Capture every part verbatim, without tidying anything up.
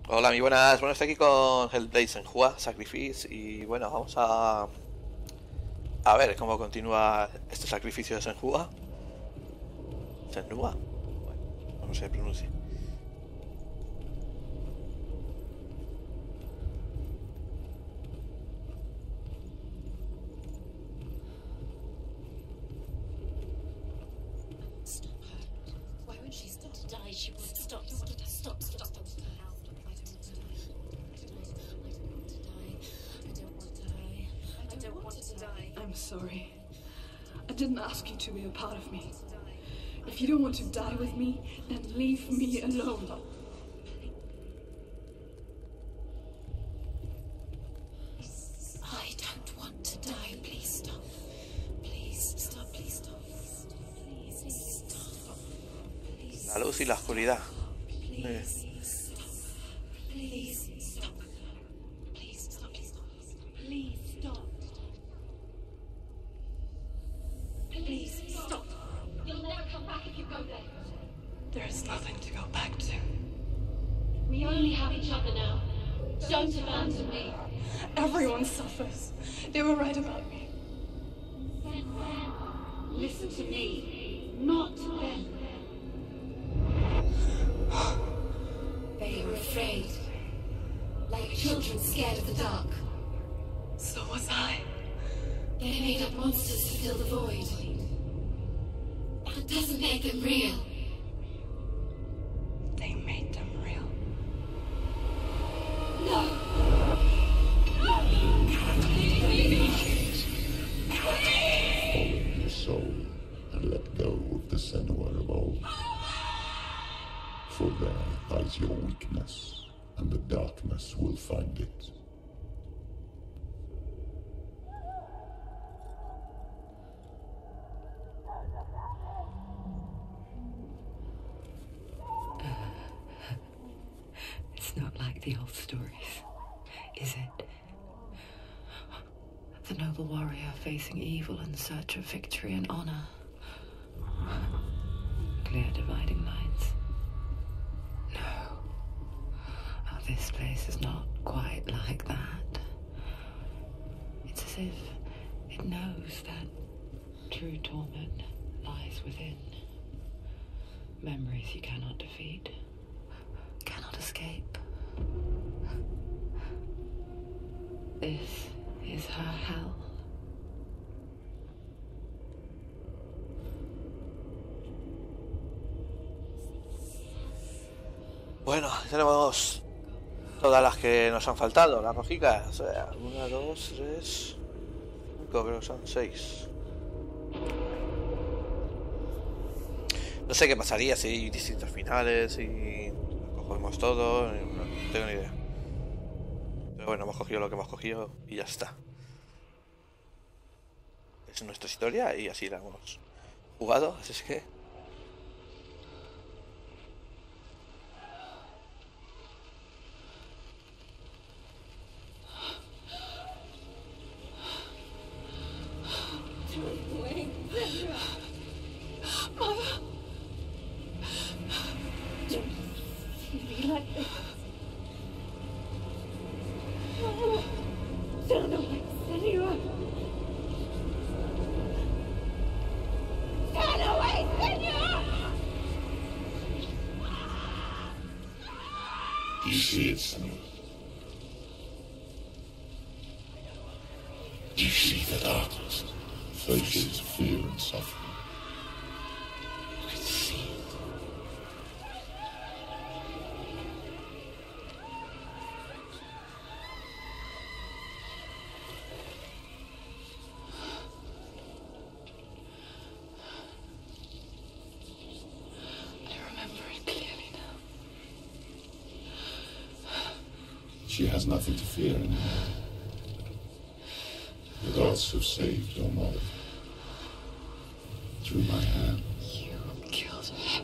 Hola, muy buenas. Bueno, estoy aquí con Hellblade Senua Sacrifice y bueno, vamos a a ver cómo continúa este sacrificio de Senua. Senua, bueno, no se pronuncia. I'm sorry. I didn't ask you to be a part of me. If you don't want to die with me, then leave me alone. I don't want to die. Please stop. Please stop. Please stop. Please stop. Please. La luz y la oscuridad. Please stop. Please stop. Please stop. Please stop. Please stop. Please stop. You'll never come back if you go there. There is nothing to go back to. We only have each other now. Don't abandon me. Everyone suffers. They were right about me. Then when? Listen to me. Not them. They were afraid. Like children scared of the dark. So was I. They made up monsters to fill the void. That doesn't make them real. They made them real. No! Follow your soul and let go of the Senua of old. For there lies your weakness, and the darkness will find it. It's not like the old stories, is it? The noble warrior facing evil in search of victory and honor. Clear dividing lines. No. Oh, this place is not quite like that. It's as if it knows that true torment lies within. Memories you cannot defeat, cannot escape. This is her hell. Bueno, tenemos todas las que nos han faltado, las rojicas. O sea, una, dos, tres, cinco, creo que son seis. No sé qué pasaría si hay distintos finales y cogemos todo, no tengo ni idea. Pero bueno, hemos cogido lo que hemos cogido y ya está. Es nuestra historia y así la hemos jugado, así es que... You see it, Senua? You see the darkness, faces fear and suffering. I see it. I remember it clearly now. She has nothing to fear anymore. The gods have saved your mother. Through my hand. You killed her.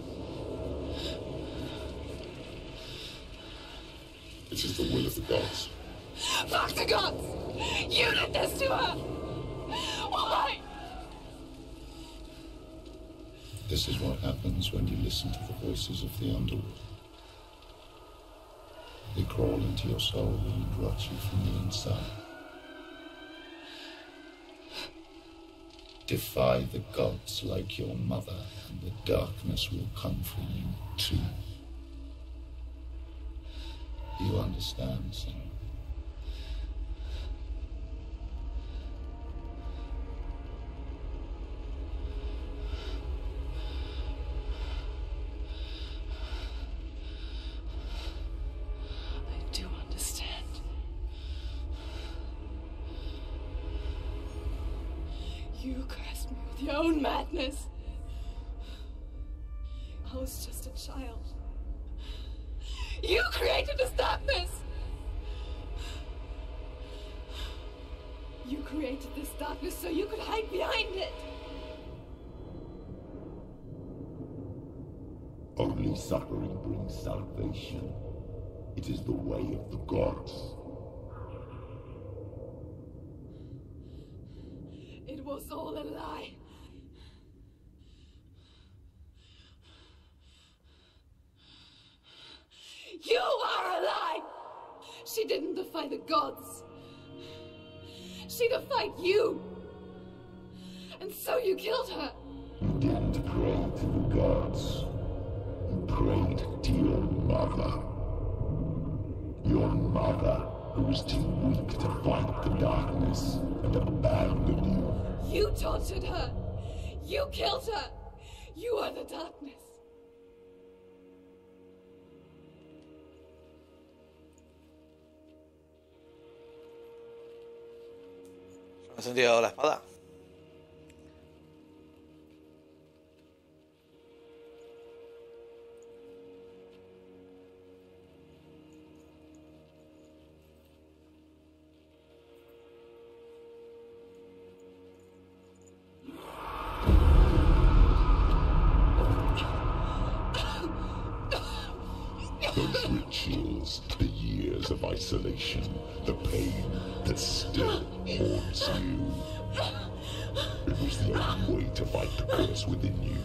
It is the will of the gods. Fuck the gods! You did this to her! Why? This is what happens when you listen to the voices of the underworld. They crawl into your soul and rot you from the inside. Defy the gods like your mother, and the darkness will come for you too. Do you understand, son? I do understand. You cursed me with your own madness. I was just a child. You created this darkness! You created this darkness so you could hide behind it! Only suffering brings salvation. It is the way of the gods. It was all a lie. You are a lie! She didn't defy the gods. She defied you. And so you killed her. You didn't pray to the gods. You prayed to your mother. Your mother, who was too weak to fight the darkness and abandoned you. You tortured her. You killed her. You are the darkness. ¿Me has encendido la espada? Those rituals, the years of isolation, the pain that still haunts you. It was the only way to fight the curse within you.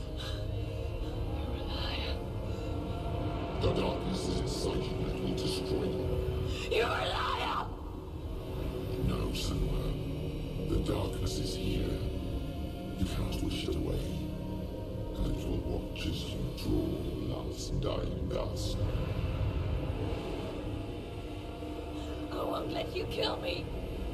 The darkness is inside you and it will destroy you. You're a liar! No, Senua. The darkness is here. You cannot wish it away. And it will watch as you draw love's dying dust. I won't let you kill me.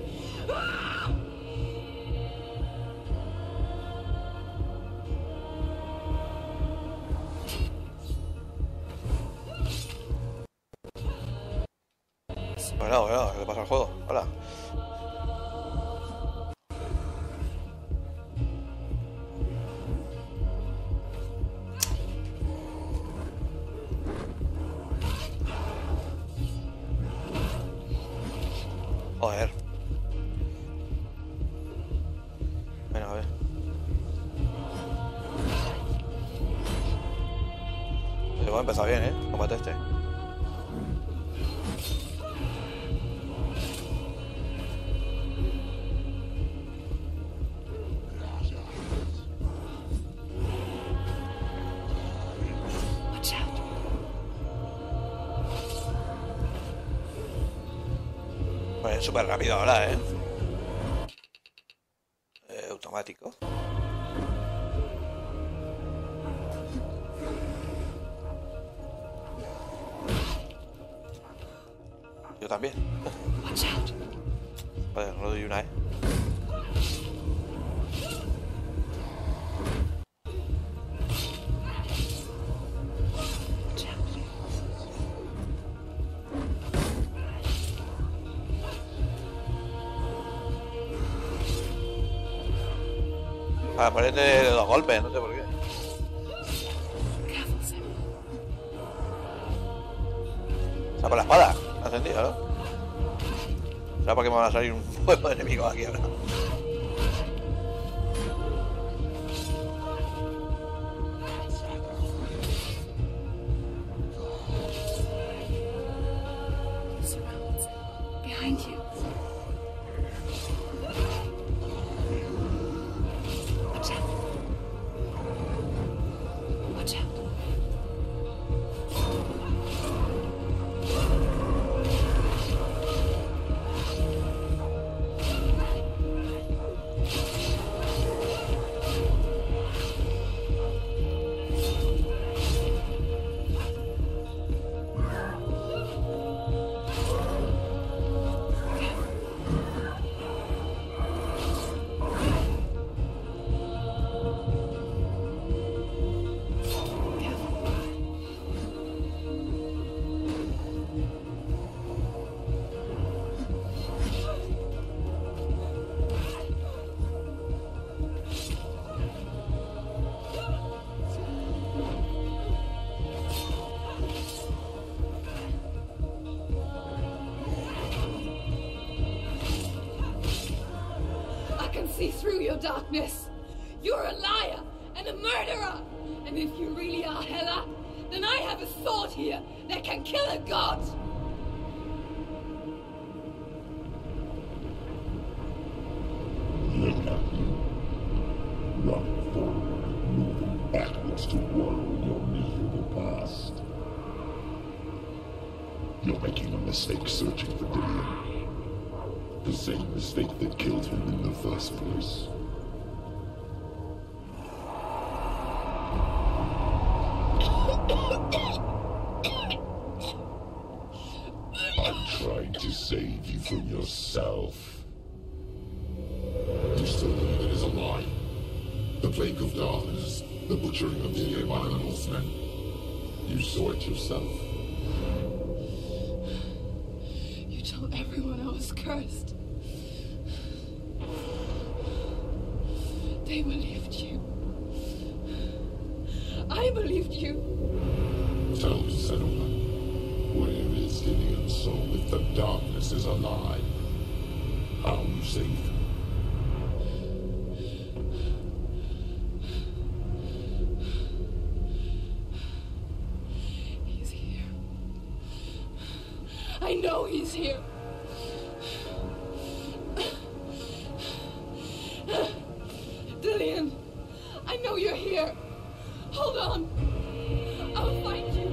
Bueno, bueno, ¿qué le pasa al juego? Hola. Joder. Bueno, a ver. Hemos empezado bien, ¿eh? Combate este. Watch out. Pues súper rápido ahora, ¿eh? eh automático. Yo también. Watch out. Vale, no doy una, ¿eh? Watch out. Ah, ponete de dos golpes, no sé por qué. Careful, Sam. O sea, por la espada. Me ha encendido, ¿no? ¿Será porque me van a salir un juego de enemigos aquí ahora? Surround Sam. Behind you. Watch out. Watch out. darkness. You're a liar and a murderer. And if you really are Hela, then I have a sword here that can kill a god. Look at you. Running forward, moving backwards to wallow in your miserable past. You're making a mistake searching for Dillion. The same mistake that killed him in the first place. I'm trying to save you from yourself. You still believe it is a lie? The plague of darkness, the butchering of Dillion by the Northmen. You saw it yourself. You told everyone I was cursed. They believed you. I believed you. Tell me, Senua, where is Dillion's soul if the darkness is a lie? How you saved him? He's here. I know he's here. Dillion, I know you're here. Hold on. I'll find you.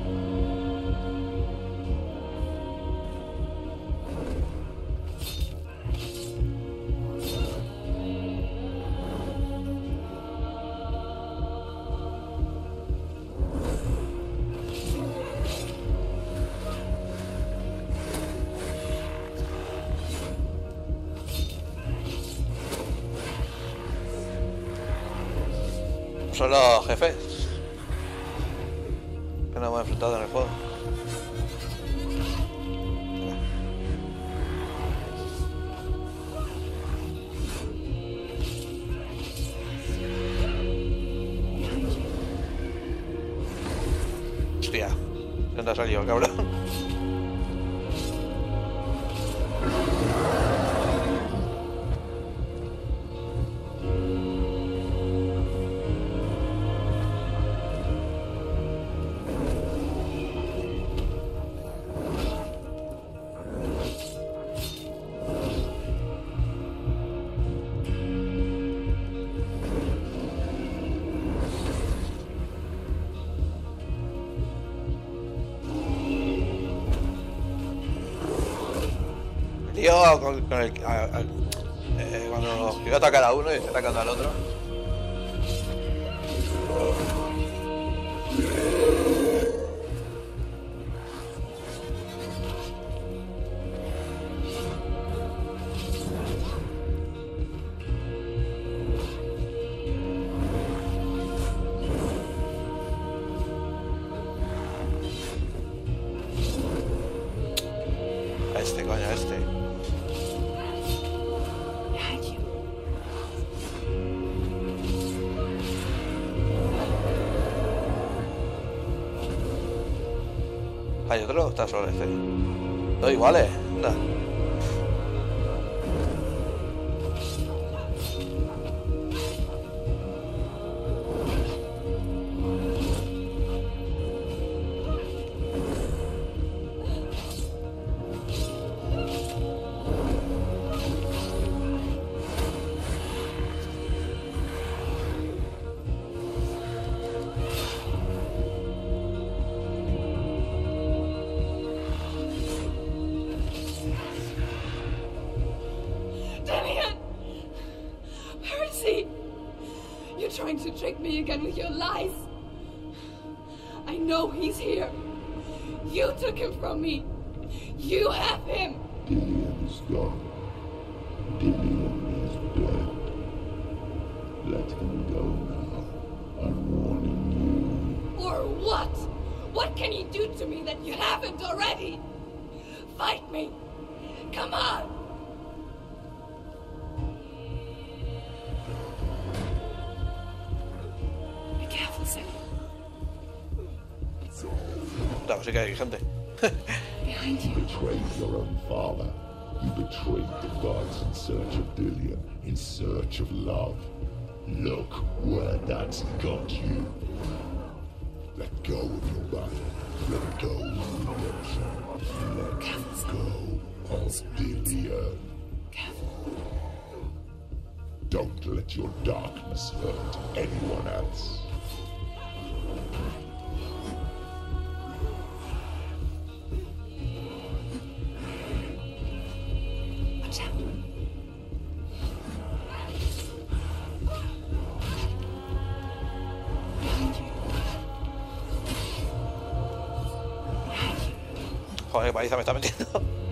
Son los jefes que nos hemos enfrentado en el juego. Hostia, ¿dónde ha salido el cabrón? Tío, con, con el, a, a, eh, cuando iba a atacar a uno y está atacando al otro. A este, coño, a este. Hay otro, está solo este. Dos iguales, anda. Trying to trick me again with your lies. I know he's here. You took him from me. You have him. Dillion is gone. Dillion is dead. Let him go now. I'm warning you. Or what? What can you do to me that you haven't already? Fight me. Come on. Claro, sí que hay gente. You betrayed your own father. You betrayed the gods in search of Dillion, in search of love. Look where that's got you. Let go of your body. Let go of redemption. Let go of Dillion. Don't let your darkness hurt anyone else. Watch out. Behind you. Joder, qué paliza me está metiendo.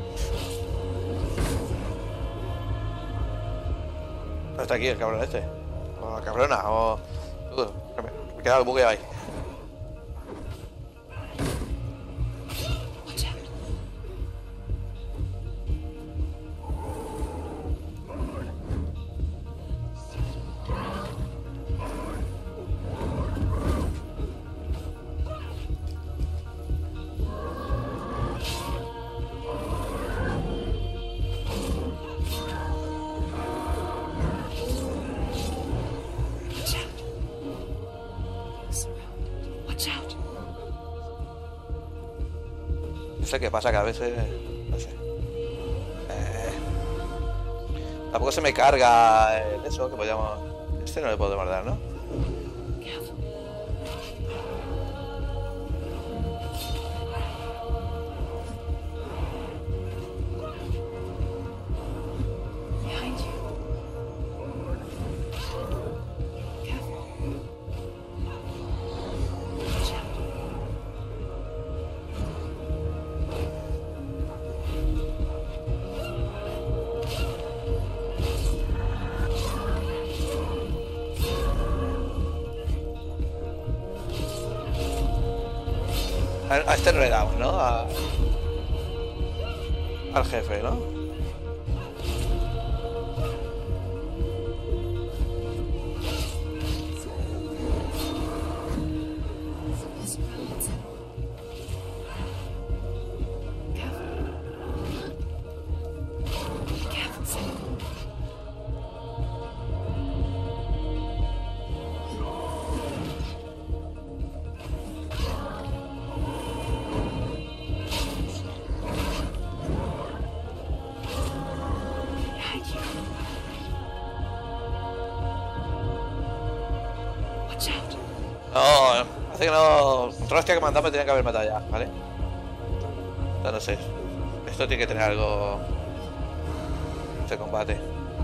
No está aquí el cabrón este. O la cabrona, o... Uh, me, me he quedado bugueado ahí. Watch out. Watch out. Surrounded. Watch out. No sé qué pasa, que a veces... No sé. Eh, tampoco se me carga el eso, que podíamos... Este no le podemos dar, ¿no? Careful. Behind you. Careful. Watch out. A, a este no le damos, ¿no? A- al jefe, ¿no? Careful, Sam. Behind you. Watch out. No, hace que no... Todos los tíos que me han dado me tenían que haber matado ya, ¿vale? O sea, no sé. Esto tiene que tener algo... Este combate.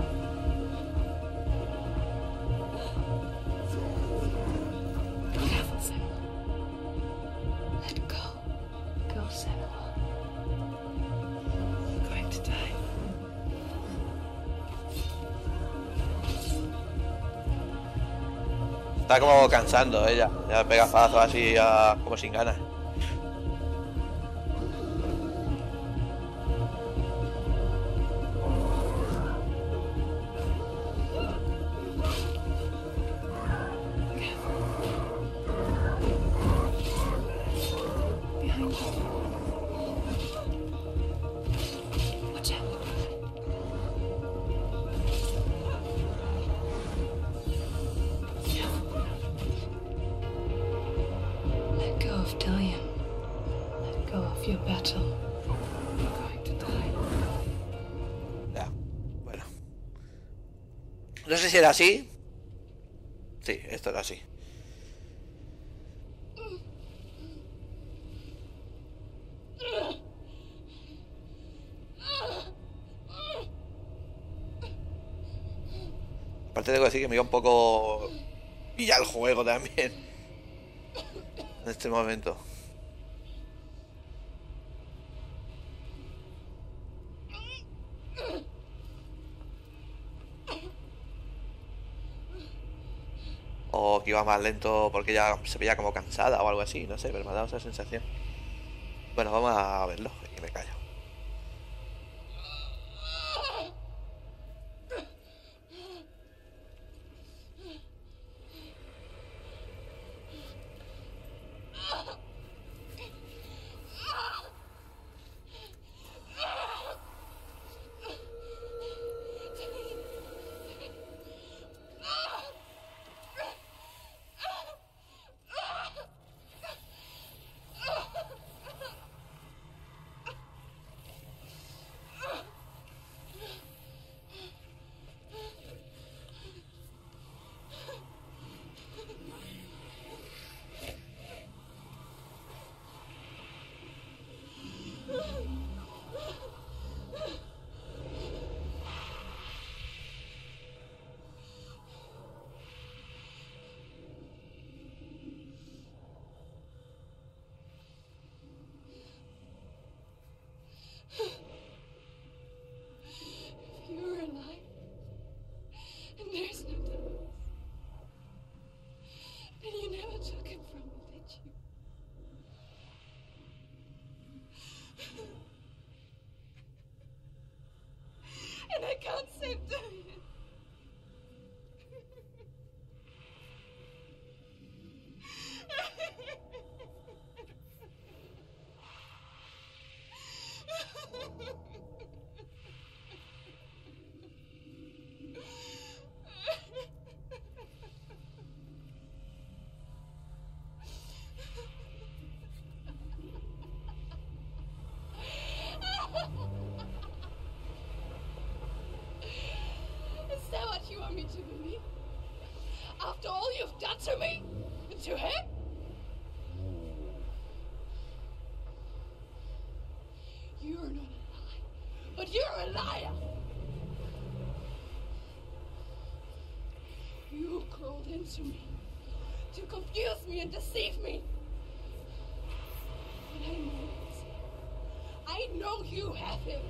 Careful, Sam. Let go. Go, Sam. You're going to die. Está como cansando ella. Ya pega fazos así a- como sin ganas. Behind you. Watch out. Careful. Let go of Dillion. Let go of your battle. You're going to die. Ya, bueno. No sé si era así. Sí, esto era así. Aparte tengo que decir que me iba un poco... Pilla el juego también. En este momento. O que iba más lento porque ya se veía como cansada o algo así, no sé, pero me ha dado esa sensación. Bueno, vamos a verlo y me callo. can't do it. Is that what you want me to believe? After all you've done to me? And to him? You're not a lie, but you're a liar! You crawled into me to confuse me and deceive me. But I know it. I know you have him.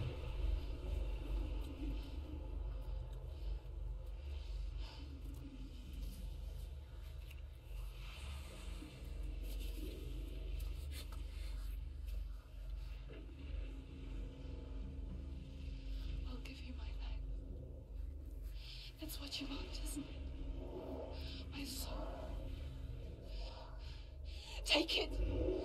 I'll give you my life. That's what you want, isn't it? My soul. Take it.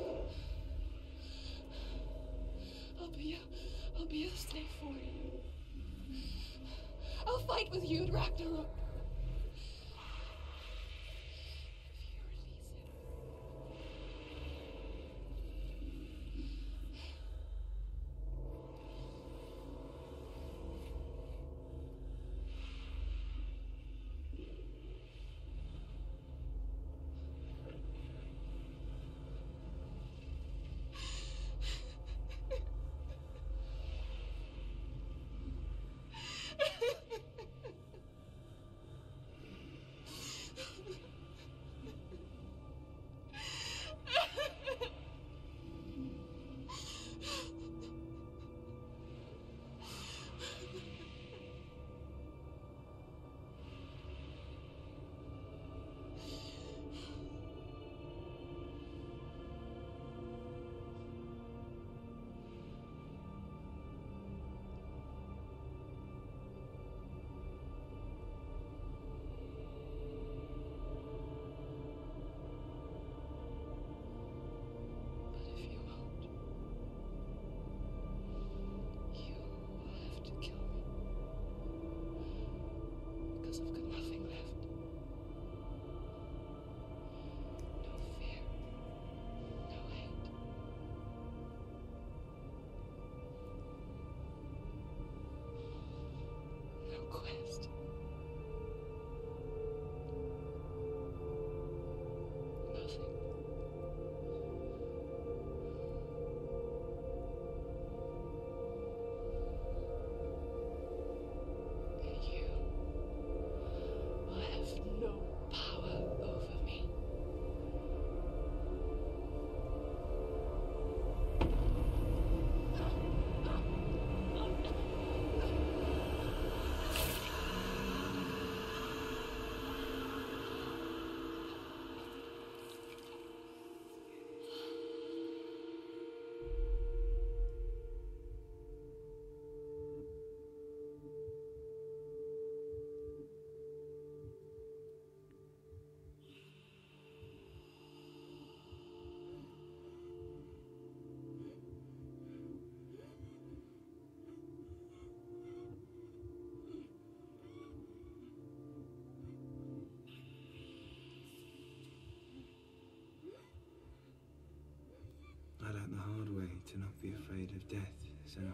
I'll be a, I'll be a slave for you. I'll fight with you at Ragnarok. If you release it. But if you won't, you will have to kill me. Because I've got nothing left. No fear. No hate. No quest. Nothing. And you will have no power over me. I learned the hard way to not be afraid of death, Senna.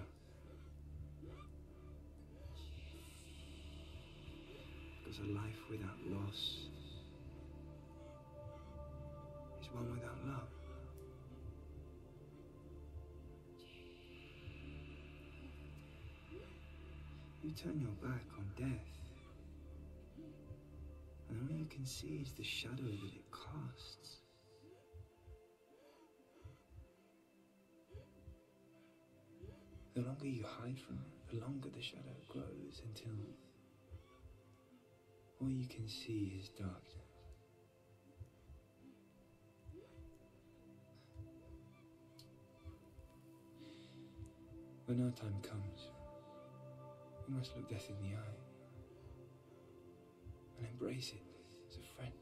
Because a life without loss is one without love. You turn your back on death, and all you can see is the shadow that it casts. The longer you hide from it, the longer the shadow grows until all you can see is darkness. When our time comes, We must look death in the eye and embrace it as a friend.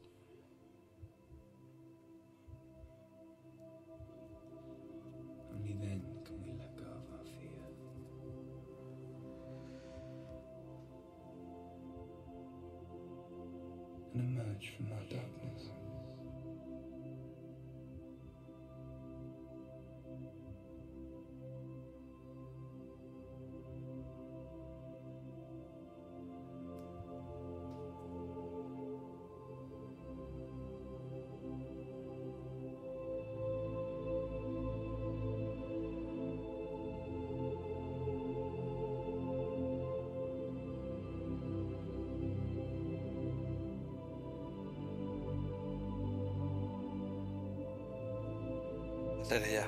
Only then can we let go of our fear. And emerge from our darkness. Desde ya.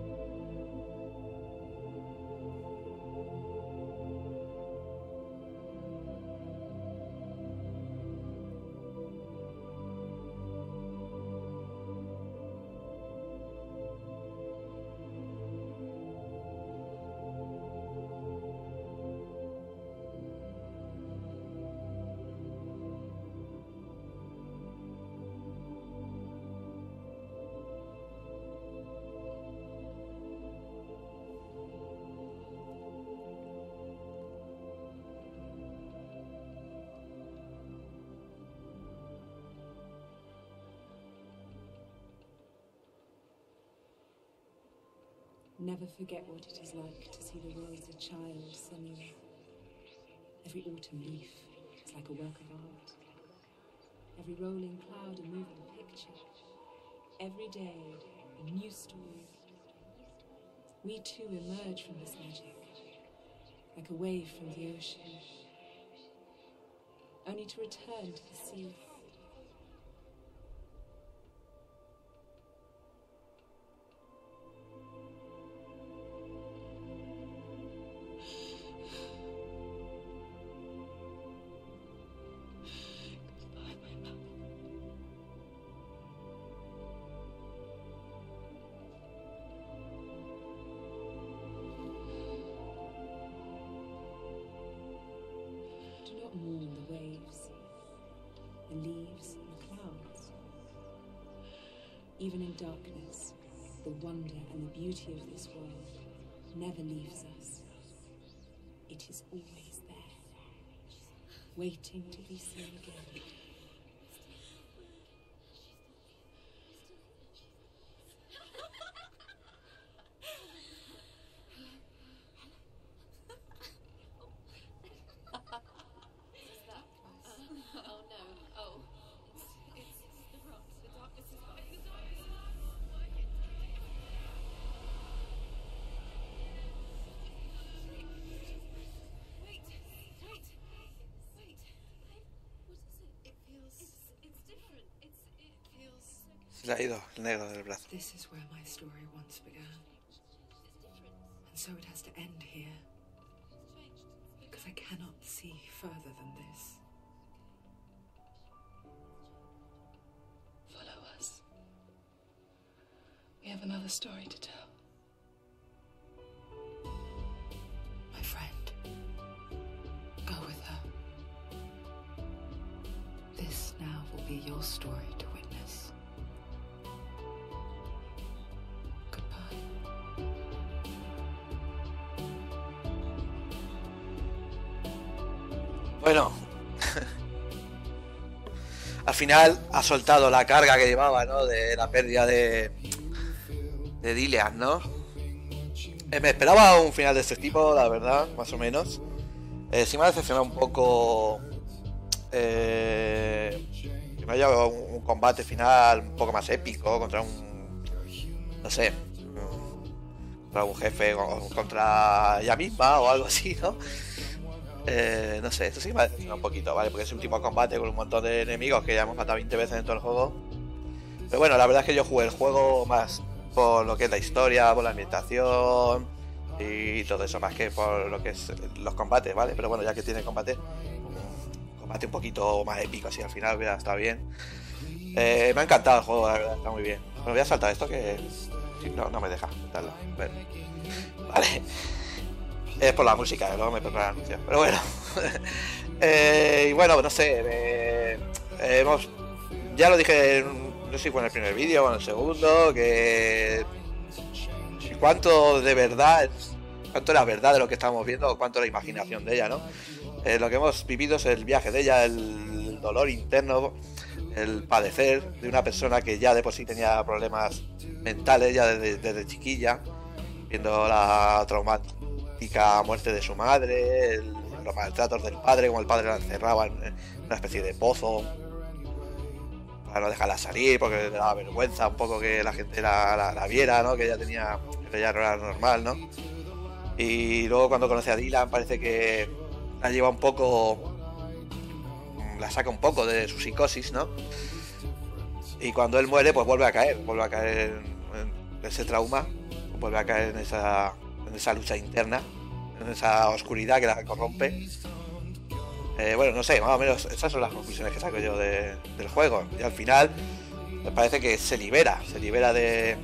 Never forget what it is like to see the world as a child, Senua. Every autumn leaf is like a work of art. Every rolling cloud a moving picture. Every day a new story. We too emerge from this magic, like a wave from the ocean, only to return to the sea. Mourn the waves, the leaves, and the clouds. Even in darkness, the wonder and the beauty of this world never leaves us. It is always there, waiting to be seen again. Se le ha ido el negro del brazo. This is where my story once began. And so it has to end here. Because I cannot see further than this. Follow us. We have another story to tell. My friend, go with her. This now will be your story to witness. Bueno, al final ha soltado la carga que llevaba, ¿no? De la pérdida de, de Dillian, ¿no? Eh, me esperaba un final de este tipo, la verdad, más o menos. Eh, sí me ha decepcionado un poco eh, que no haya un, un combate final un poco más épico contra un, no sé, contra un jefe o contra ella misma o algo así, ¿no? Eh, no sé, esto sí que me ha decepcionado un poquito, ¿vale? Porque es un último combate con un montón de enemigos que ya hemos matado veinte veces en todo el juego. Pero bueno, la verdad es que yo jugué el juego más por lo que es la historia, por la ambientación y todo eso, más que por lo que es los combates, ¿vale? Pero bueno, ya que tiene combate, un combate un poquito más épico, así al final hubiera estado bien. Eh, me ha encantado el juego, la verdad, está muy bien. Bueno, voy a saltar esto que sí, no, no me deja saltarlo. Bueno, vale. Es por la música, luego me prepara el anuncio. Pero bueno. eh, y bueno, no sé. Eh, eh, hemos, ya lo dije, en, no sé si fue en el primer vídeo o en el segundo, que cuánto de verdad, cuánto era verdad de lo que estábamos viendo, o cuánto era imaginación de ella, ¿no? Eh, lo que hemos vivido es el viaje de ella, el dolor interno, el padecer de una persona que ya de por sí tenía problemas mentales ya desde, desde chiquilla, viendo la traumática muerte de su madre, el, los maltratos del padre, como el padre la encerraba en una especie de pozo para no dejarla salir porque le daba vergüenza un poco que la gente la, la, la viera, ¿no? Que ella tenía, que ella no era normal, ¿no? Y luego cuando conoce a Dylan parece que la lleva un poco, la saca un poco de su psicosis, ¿no? Y cuando él muere pues vuelve a caer, vuelve a caer en, en ese trauma, vuelve a caer en esa, en esa lucha interna, en esa oscuridad que la corrompe. Eh, bueno, no sé, más o menos esas son las conclusiones que saco yo de, del juego. Y al final me parece que se libera, se libera de...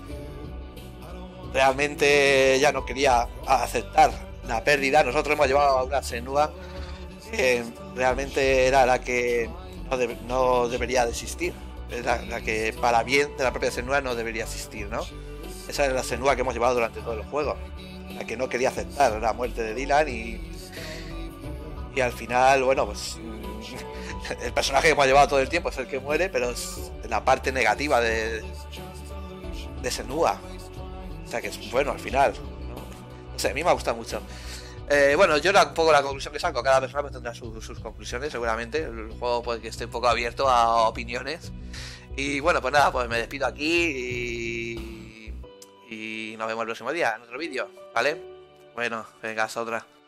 Realmente ya no quería aceptar la pérdida. Nosotros hemos llevado a una Senua que realmente era la que no, de, no debería de existir. La, la que para bien de la propia Senua no debería existir, ¿no? Esa es la Senua que hemos llevado durante todo el juego, la que no quería aceptar la muerte de Dylan y y al final, bueno, pues el personaje que hemos llevado todo el tiempo es el que muere, pero es la parte negativa de de Senua, o sea que es bueno al final, ¿no? No sé, a mí me ha gustado mucho. Eh, bueno, yo la, un poco la conclusión que saco, cada persona pues tendrá su, sus conclusiones seguramente. El juego puede que esté un poco abierto a opiniones. Y bueno, pues nada, pues me despido aquí y, y nos vemos el próximo día en otro vídeo, ¿vale? Bueno, venga, hasta otra.